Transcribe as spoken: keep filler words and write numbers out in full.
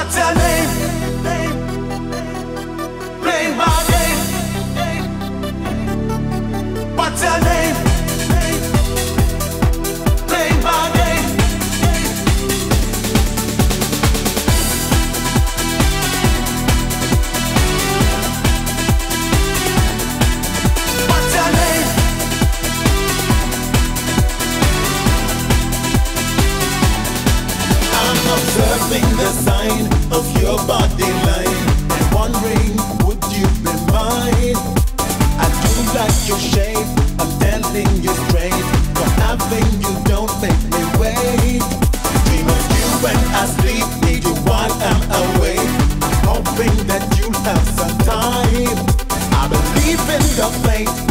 What's your name? Play my game. What's your name? Play my game. What's your name? I'm observing the sign of your body line and wondering, would you be mine? I do like your shape, I'm telling you straight. For having you, don't make me wait. Dream of you when I sleep, need you while I'm awake. Hoping that you'll have some time. I believe in the fate.